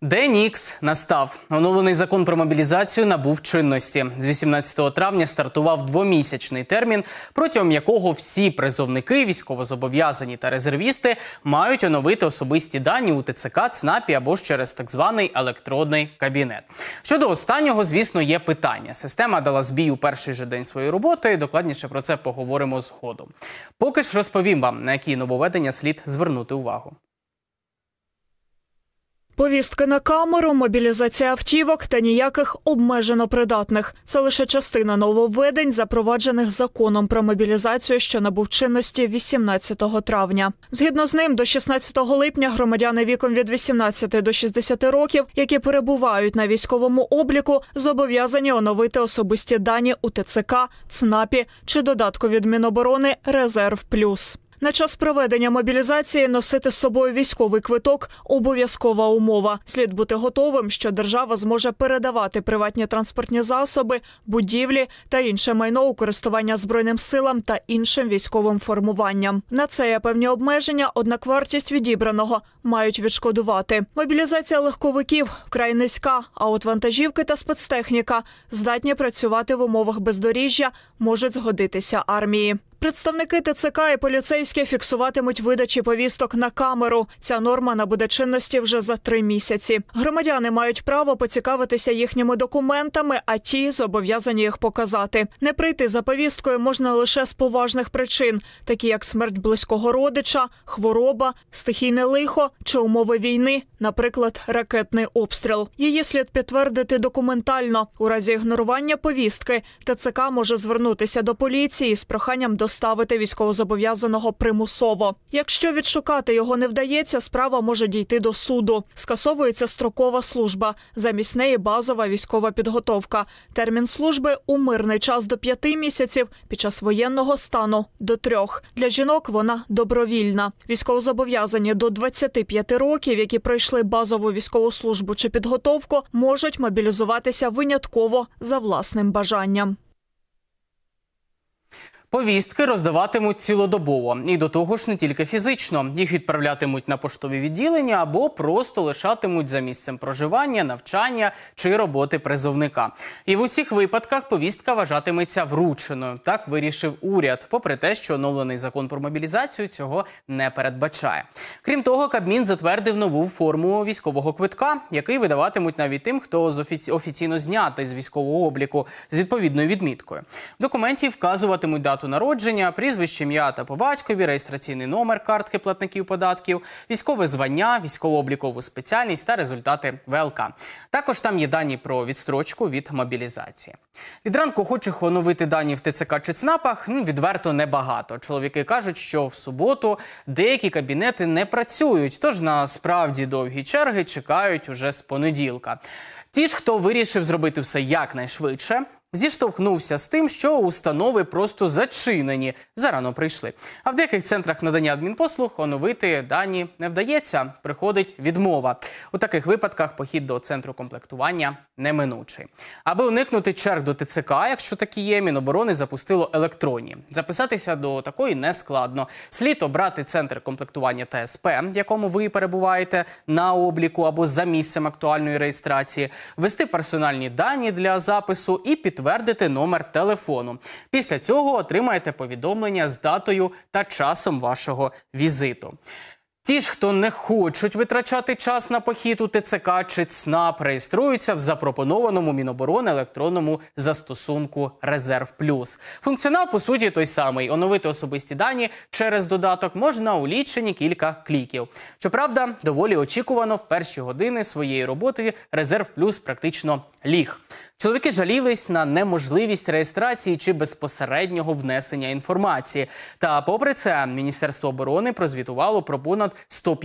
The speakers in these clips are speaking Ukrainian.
День Ікс настав. Оновлений закон про мобілізацію набув чинності. З 18 травня стартував двомісячний термін, протягом якого всі призовники, військовозобов'язані та резервісти мають оновити особисті дані у ТЦК, ЦНАПі або ж через так званий електронний кабінет. Щодо останнього, звісно, є питання. Система дала збій у перший же день своєї роботи, докладніше про це поговоримо згодом. Поки ж розповім вам, на які нововведення слід звернути увагу. Повістки на камеру, мобілізація автівок та ніяких обмежено придатних. Це лише частина нововведень, запроваджених законом про мобілізацію, що набув чинності 18 травня. Згідно з ним, до 16 липня громадяни віком від 18 до 60 років, які перебувають на військовому обліку, зобов'язані оновити особисті дані у ТЦК, ЦНАПі чи додатку від Міноборони «Резерв Плюс». На час проведення мобілізації носити з собою військовий квиток – обов'язкова умова. Слід бути готовим, що держава зможе передавати приватні транспортні засоби, будівлі та інше майно у користування Збройним силам та іншим військовим формуванням. На це є певні обмеження, однак вартість відібраного мають відшкодувати. Мобілізація легковиків вкрай низька, а от вантажівки та спецтехніка здатні працювати в умовах бездоріжжя, можуть згодитися армії. Представники ТЦК і поліцейські фіксуватимуть видачі повісток на камеру. Ця норма набуде чинності вже за 3 місяці. Громадяни мають право поцікавитися їхніми документами, а ті зобов'язані їх показати. Не прийти за повісткою можна лише з поважних причин, такі як смерть близького родича, хвороба, стихійне лихо чи умови війни, наприклад, ракетний обстріл. Її слід підтвердити документально. У разі ігнорування повістки ТЦК може звернутися до поліції з проханням доставити військовозобов'язаного примусово. Якщо відшукати його не вдається, справа може дійти до суду. Скасовується строкова служба. Замість неї базова військова підготовка. Термін служби у мирний час до 5 місяців, під час воєнного стану – до 3. Для жінок вона добровільна. Військовозобов'язані до 25 років, які пройшли базову військову службу чи підготовку, можуть мобілізуватися винятково за власним бажанням. Повістки роздаватимуть цілодобово. І до того ж не тільки фізично. Їх відправлятимуть на поштові відділення або просто лишатимуть за місцем проживання, навчання чи роботи призовника. І в усіх випадках повістка вважатиметься врученою. Так вирішив уряд, попри те, що оновлений закон про мобілізацію цього не передбачає. Крім того, Кабмін затвердив нову форму військового квитка, який видаватимуть навіть тим, хто офіційно знятий з військового обліку з відповідною відміткою. В документі вказуватимуть дату народження, прізвище, ім'я та по батькові, реєстраційний номер картки платників податків, військове звання, військово-облікову спеціальність та результати ВЛК. Також там є дані про відстрочку від мобілізації. Від ранку охочих оновити дані в ТЦК чи ЦНАПах відверто небагато. Чоловіки кажуть, що в суботу деякі кабінети не працюють, тож насправді довгі черги чекають уже з понеділка. Ті ж, хто вирішив зробити все якнайшвидше, зіштовхнувся з тим, що установи просто зачинені, зарано прийшли. А в деяких центрах надання адмінпослуг оновити дані не вдається, приходить відмова. У таких випадках похід до центру комплектування неминучий. Аби уникнути черг до ТЦК, якщо такі є, Міноборони запустило електронні. Записатися до такої не складно. Слід обрати центр комплектування ТСП, в якому ви перебуваєте на обліку або за місцем актуальної реєстрації, ввести персональні дані для запису і підтвердити номер телефону. Після цього отримаєте повідомлення з датою та часом вашого візиту. Ті ж, хто не хочуть витрачати час на похід у ТЦК чи ЦНАП, реєструються в запропонованому Міноборони електронному застосунку «Резерв Плюс». Функціонал, по суті, той самий. Оновити особисті дані через додаток можна у лічені кілька кліків. Щоправда, доволі очікувано в перші години своєї роботи «Резерв Плюс» практично ліг. Чоловіки жалілись на неможливість реєстрації чи безпосереднього внесення інформації. Та попри це, Міністерство оборони прозвітувало про понад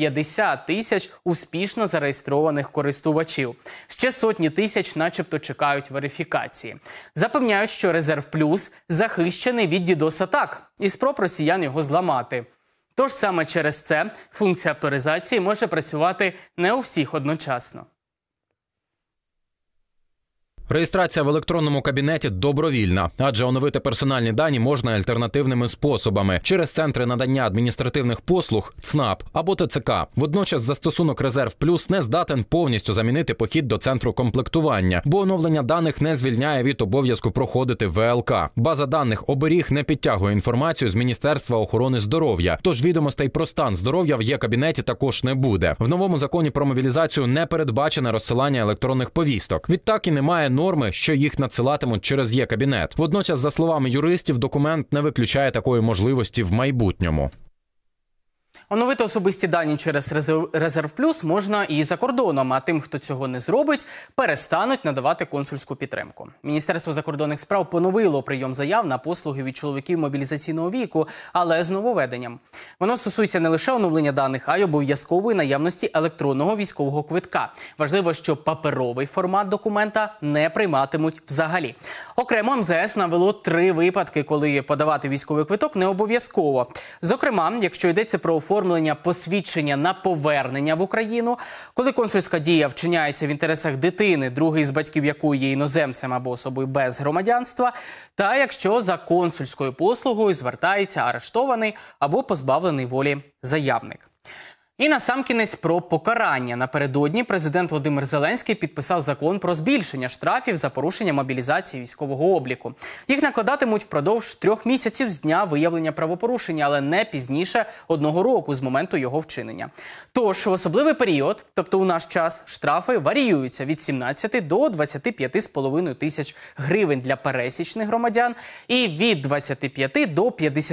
150 тисяч успішно зареєстрованих користувачів. Ще сотні тисяч начебто чекають верифікації. Запевняють, що «Резерв Плюс» захищений від DDoS-атак і спроб росіян його зламати. Тож саме через це функція авторизації може працювати не у всіх одночасно. Реєстрація в електронному кабінеті добровільна, адже оновити персональні дані можна альтернативними способами – через центри надання адміністративних послуг, ЦНАП або ТЦК. Водночас застосунок «Резерв Плюс» не здатен повністю замінити похід до центру комплектування, бо оновлення даних не звільняє від обов'язку проходити ВЛК. База даних «Оберіг» не підтягує інформацію з Міністерства охорони здоров'я, тож відомостей про стан здоров'я в Є-кабінеті також не буде. В новому законі про мобілізацію не передбачене розсилання електронних повісток. Відтак і немає норми, що їх надсилатимуть через Є-кабінет. Водночас, за словами юристів, документ не виключає такої можливості в майбутньому. Оновити особисті дані через «Резерв Плюс» можна і за кордоном, а тим, хто цього не зробить, перестануть надавати консульську підтримку. Міністерство закордонних справ поновило прийом заяв на послуги від чоловіків мобілізаційного віку, але з нововведенням. Воно стосується не лише оновлення даних, а й обов'язкової наявності електронного військового квитка. Важливо, що паперовий формат документа не прийматимуть взагалі. Окремо МЗС навело 3 випадки, коли подавати військовий квиток не обов'язково. Зокрема, якщо йдеться про оформлення посвідчення на повернення в Україну, коли консульська дія вчиняється в інтересах дитини, другий з батьків якої є іноземцем або особою без громадянства, та якщо за консульською послугою звертається арештований або позбавлений волі заявник. І насамкінець про покарання. Напередодні президент Володимир Зеленський підписав закон про збільшення штрафів за порушення мобілізації військового обліку. Їх накладатимуть впродовж 3 місяців з дня виявлення правопорушення, але не пізніше 1 року з моменту його вчинення. Тож в особливий період, тобто у наш час, штрафи варіюються від 17 до 25,5 тисяч гривень для пересічних громадян і від 25 до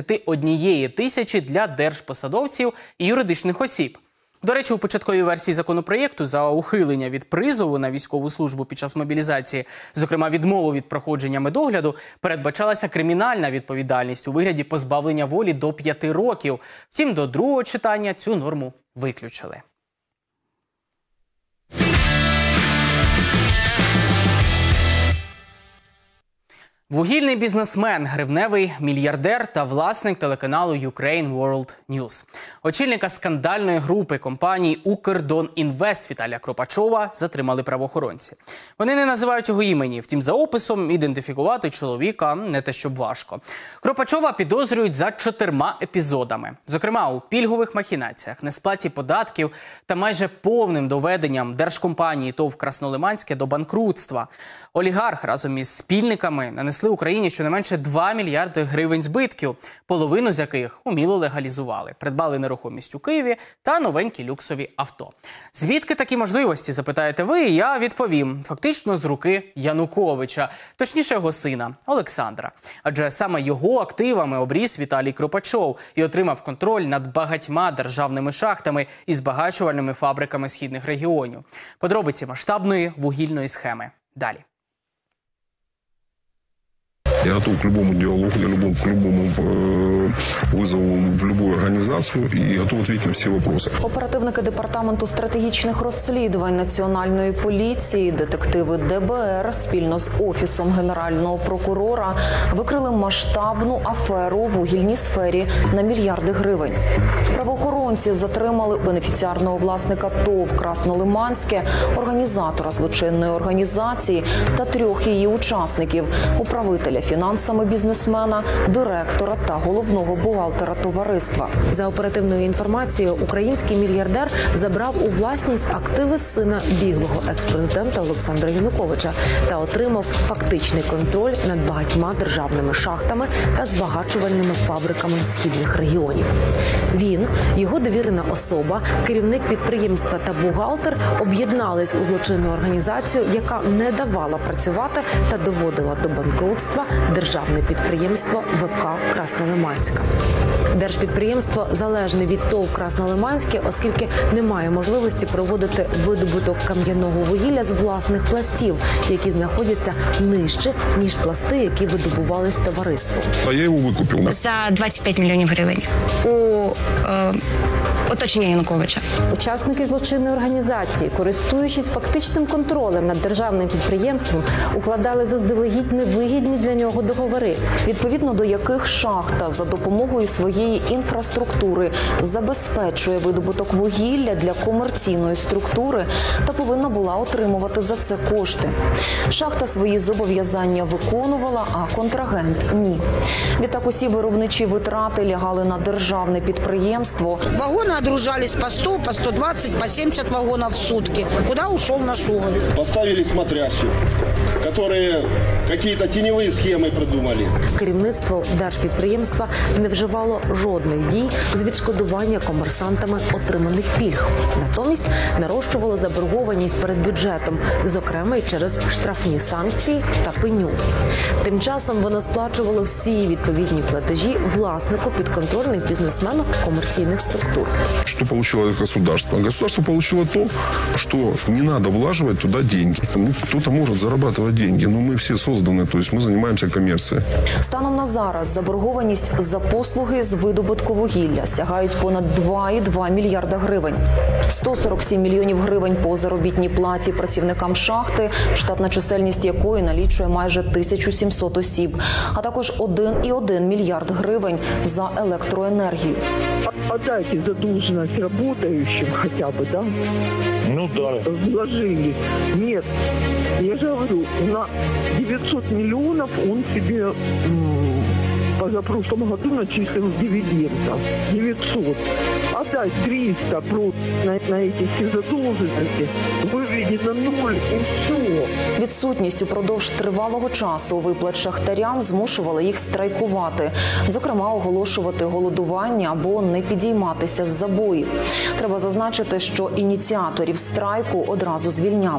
51 тисячі для держпосадовців і юридичних осіб. До речі, у початковій версії законопроєкту за ухилення від призову на військову службу під час мобілізації, зокрема відмову від проходження медогляду, передбачалася кримінальна відповідальність у вигляді позбавлення волі до 5 років. Втім, до другого читання цю норму виключили. Вугільний бізнесмен, гривневий мільярдер та власник телеканалу Ukraine World News. Очільника скандальної групи компанії «Укрдонінвест» Віталія Кропачова затримали правоохоронці. Вони не називають його імені, втім за описом ідентифікувати чоловіка не те щоб важко. Кропачова підозрюють за 4 епізодами. Зокрема, у пільгових махінаціях, несплаті податків та майже повним доведенням держкомпанії ТОВ «Краснолиманське» до банкрутства. Олігарх разом із спільниками нанесли Україні щонайменше 2 мільярди гривень збитків, половину з яких уміло легалізували. Придбали нерухомість у Києві та новенькі люксові авто. Звідки такі можливості, запитаєте ви, і я відповім. Фактично з руки Януковича, точніше його сина Олександра. Адже саме його активами обріс Віталій Кропачов і отримав контроль над багатьма державними шахтами і збагачувальними фабриками східних регіонів. Подробиці масштабної вугільної схеми. Далі. Я готов к любому диалогу, к любому вызову в любую организацию и готов ответить на все вопросы. Оперативники Департаменту стратегічних розслідувань Національної поліції, детективи ДБР спільно з Офісом Генерального прокурора викрили масштабну аферу у вугільній сфері на мільярди гривень. Правоохоронці затримали бенефіціарного власника ТОВ «Краснолиманське», організатора злочинної організації та 3 її учасників – управителя фінансами бізнесмена, директора та головного бухгалтера товариства. За оперативною інформацією, український мільярдер забрав у власність активи сина біглого екс-президента Олександра Януковича та отримав фактичний контроль над багатьма державними шахтами та збагачувальними фабриками східних регіонів. Він, його довірена особа, керівник підприємства та бухгалтер об'єднались у злочинну організацію, яка не давала працювати та доводила до банкрутства державне підприємство ВК «Краснолиманська». Держпідприємство залежне від ТОВ «Краснолиманське», оскільки немає можливості проводити видобуток кам'яного вугілля з власних пластів, які знаходяться нижче, ніж пласти, які видобувались товариством. А я його викупив. За 25 мільйонів гривень. У оточення Януковича. Учасники злочинної організації, користуючись фактичним контролем над державним підприємством, укладали заздалегідь невигідні для нього договори, відповідно до яких шахта за допомогою своєї інфраструктури забезпечує видобуток вугілля для комерційної структури та повинна була отримувати за це кошти. Шахта свої зобов'язання виконувала, а контрагент – ні. Відтак усі виробничі витрати лягали на державне підприємство. Вагоны отгружались по 100, по 120, по 70 вагонов в сутки. Куда ушел наш уголь? Поставили смотрящих, которые какие-то теневые схемы придумали. Керівництво держпідприємства не вживало жодних дій з відшкодування комерсантами отриманих пільг. Натомість нарощувало заборгованість перед бюджетом, зокрема й через штрафні санкції та пеню. Тим часом воно сплачувало всі відповідні платежі власнику підконтрольних бізнесмену комерційних структур. Что получило государство? Государство получило то, что не надо влаживать туда деньги. Кто-то может зарабатывать деньги, но мы все созданы, то есть мы занимаемся коммерцией. Станом на зараз заборгованість за послуги з видобутку вугілля сягають понад 2,2 мільярда гривень. 147 мільйонів гривень по заробітній платі працівникам шахти, штатна чисельність якої налічує майже 1700 осіб, а також 1,1 мільярд гривень за електроенергію. Отдайте задолженность работающим хотя бы, да? Ну да. Вложили. Нет, я же говорю, на 900 миллионов он себе позапрошлом году начислил дивидендов. 900. Отдать 300 просто на эти все задолженности, выведет на ноль и все. Відсутність упродовж тривалого часу виплат шахтарям змушувала їх страйкувати. Зокрема, оголошувати голодування або не підійматися з забоїв. Треба зазначити, що ініціаторів страйку одразу звільняли.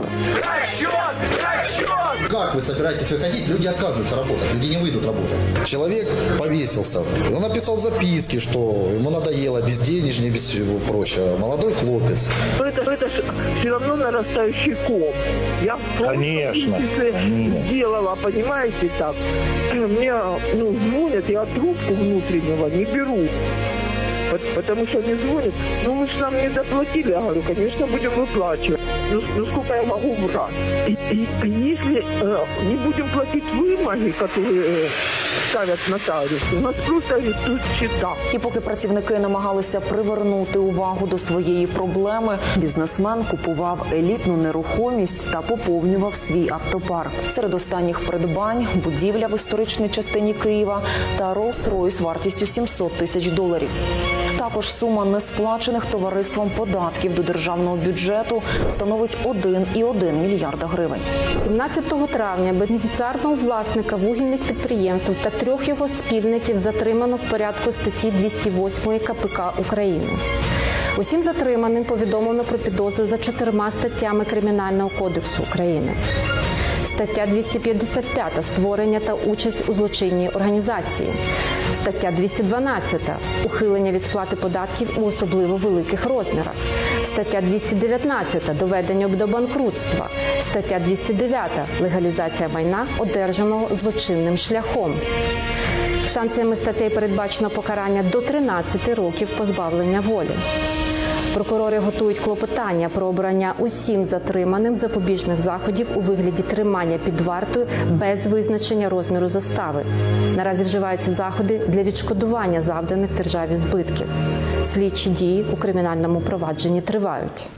Как вы собираетесь выходить? Люди отказываются работать, люди не выйдут работать. Человек повесился. Он написал записки, что ему надоело безденежье, без всего прочего. Молодой хлопец. Это все равно нарастающий ком. Я в том сделала, понимаете, так. Мне звонят, я трубку внутреннего не беру. Потому что они звонят, мы же нам не доплатили. Я говорю, конечно, будем выплачивать. Сколько я могу брать? И если не будем платить вымоги, которые ставят нотариусы, у нас просто арестуют счета. І поки працівники намагалися привернути увагу до своєї проблеми, бізнесмен купував елітну нерухомість та поповнював свій автопарк. Серед останніх придбань – будівля в історичній частині Києва та Rolls-Royce вартістю $700 тисяч. Також сума несплачених товариством податків до державного бюджету становить 1,1 мільярда гривень. 17 травня бенефіціарного власника вугільних підприємств та 3 його спільників затримано в порядку статті 208 КПК України. Усім затриманим повідомлено про підозру за 4 статтями Кримінального кодексу України. Стаття 255 – створення та участь у злочинній організації. Стаття 212 – ухилення від сплати податків у особливо великих розмірах. Стаття 219 – доведення до банкрутства. Стаття 209 – легалізація майна, одержаного злочинним шляхом. Санкціями статей передбачено покарання до 13 років позбавлення волі. Прокурори готують клопотання про обрання усім затриманим запобіжних заходів у вигляді тримання під вартою без визначення розміру застави. Наразі вживаються заходи для відшкодування завданих державі збитків. Слідчі дії у кримінальному провадженні тривають.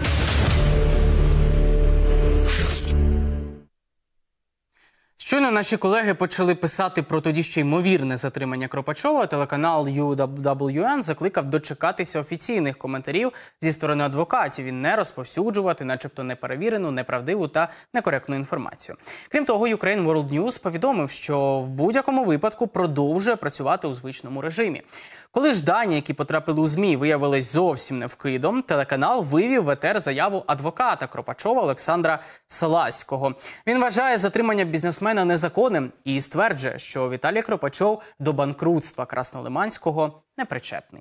Щойно наші колеги почали писати про тоді ще ймовірне затримання Кропачова, телеканал UWN закликав дочекатися офіційних коментарів зі сторони адвокатів і не розповсюджувати начебто неперевірену, неправдиву та некоректну інформацію. Крім того, Ukraine World News повідомив, що в будь-якому випадку продовжує працювати у звичному режимі. Коли ж дані, які потрапили у ЗМІ, виявились зовсім невкидом, телеканал вивів в етер заяву адвоката Кропачова Олександра Саласького. Він вважає затримання бізнесмена незаконним і стверджує, що Віталій Кропачов до банкрутства Краснолиманського не причетний.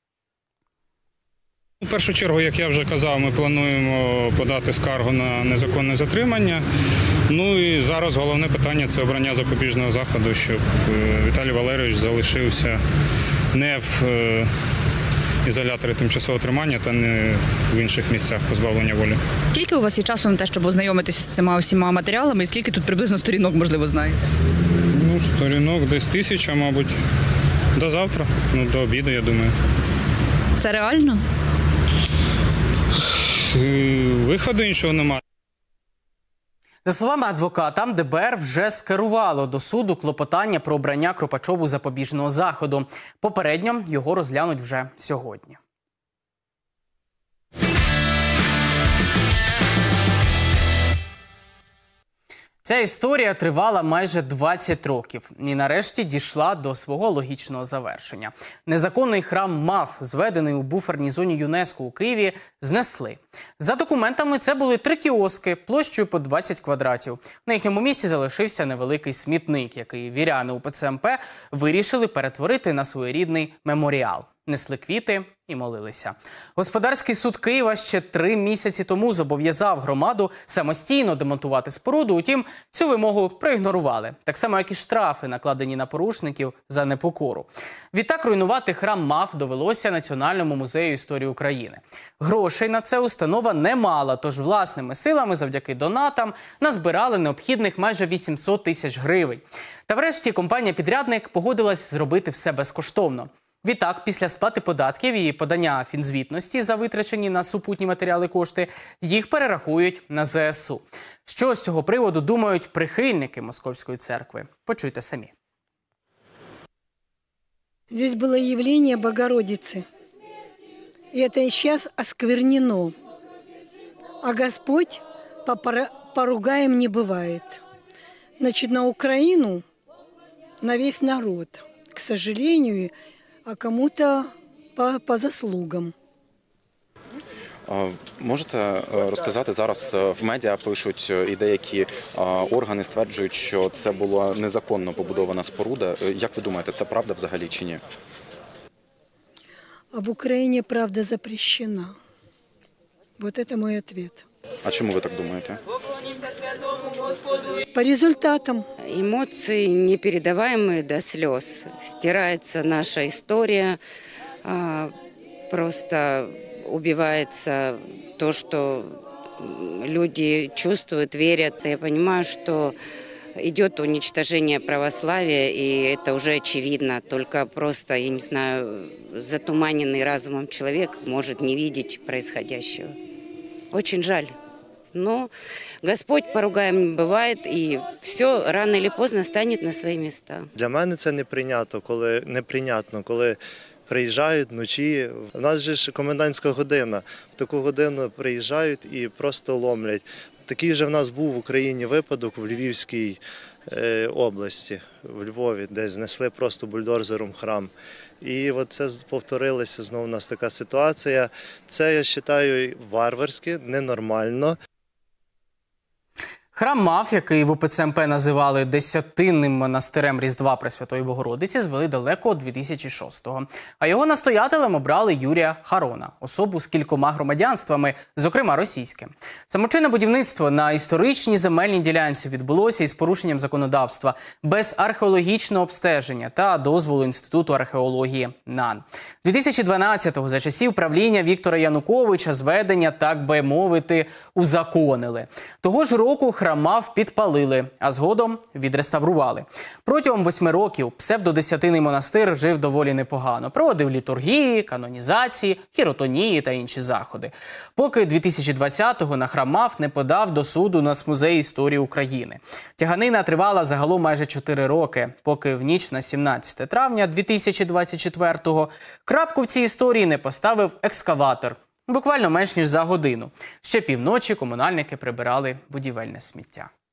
У першу чергу, як я вже казав, ми плануємо подати скаргу на незаконне затримання. Ну і зараз головне питання – це обрання запобіжного заходу, щоб Віталій Валерійович залишився не в ізолятори тимчасового тримання та не в інших місцях позбавлення волі. Скільки у вас є часу на те, щоб ознайомитися з цими всіма матеріалами, і скільки тут приблизно сторінок, можливо, знаєте? Ну, сторінок десь 1000, мабуть. До завтра, до обіду, я думаю. Це реально? Виходу іншого немає. За словами адвоката, ДБР вже скерувало до суду клопотання про обрання Кропачову запобіжного заходу. Попередньо його розглянуть вже сьогодні. Ця історія тривала майже 20 років і нарешті дійшла до свого логічного завершення. Незаконний храм МАФ, зведений у буферній зоні ЮНЕСКО у Києві, знесли. За документами це були 3 кіоски площею по 20 квадратів. На їхньому місці залишився невеликий смітник, який віряни УПЦ МП вирішили перетворити на своєрідний меморіал. Несли квіти і молилися. Господарський суд Києва ще 3 місяці тому зобов'язав громаду самостійно демонтувати споруду, утім, цю вимогу проігнорували. Так само, як і штрафи, накладені на порушників за непокору. Відтак руйнувати храм МАФ довелося Національному музею історії України. Грошей на це установа не мала, тож власними силами завдяки донатам назбирали необхідних майже 800 тисяч гривень. Та врешті компанія-підрядник погодилась зробити все безкоштовно. Відтак, після сплати податків і подання фінзвітності за витрачені на супутні матеріали кошти, їх перерахують на ЗСУ. Що з цього приводу думають прихильники Московської церкви? Почуйте самі. Здесь было явление Богородицы. И это и сейчас осквернено. А Господь поругаем не бывает. Значит, на Украину, на весь народ, к сожалению, а кому-то по заслугам. Можете розказати, зараз в медіа пишуть і деякі органи стверджують, що це була незаконно побудована споруда. Як ви думаєте, це правда взагалі чи ні? А в Украине правда запрещена. Вот это мой ответ. А чому ви так думаєте? По результатам. Эмоции непередаваемые до слез. Стирается наша история, просто убивается то, что люди чувствуют, верят. Я понимаю, что идет уничтожение православия, и это уже очевидно. Только просто, я не знаю, затуманенный разумом человек может не видеть происходящего. Очень жаль. Но Господь поругаем не бывает, и все рано или поздно станет на свої місця. Для мене це неприйнятно, коли приїжджають вночі. У нас же ж комендантська година. В таку годину приїжджають і просто ломлять. Такий же в нас був в Україні випадок в Львівській області, в Львові, де знесли просто бульдозером храм. І от це повторилася знову у нас така ситуація. Це, я вважаю, варварське, ненормально. Храм МАФ, який в УПЦ МП називали десятинним монастирем Різдва Пресвятої Богородиці, звели далеко 2006-го. А його настоятелем обрали Юрія Харона, особу з кількома громадянствами, зокрема російським. Самочинне будівництво на історичній земельній ділянці відбулося із порушенням законодавства, без археологічного обстеження та дозволу Інституту археології НАН. 2012-го, за часів правління Віктора Януковича, зведення, так би мовити, узаконили. Того ж року храм МАФ підпалили, а згодом відреставрували. Протягом 8 років псевдодесятинний монастир жив доволі непогано. Проводив літургії, канонізації, хіротонії та інші заходи. Поки 2020-го на храм МАФ не подав до суду Нацмузей історії України. Тяганина тривала загалом майже 4 роки, поки в ніч на 17 травня 2024-го крапку в цій історії не поставив екскаватор. Буквально менш ніж за годину. Ще півночі комунальники прибирали будівельне сміття.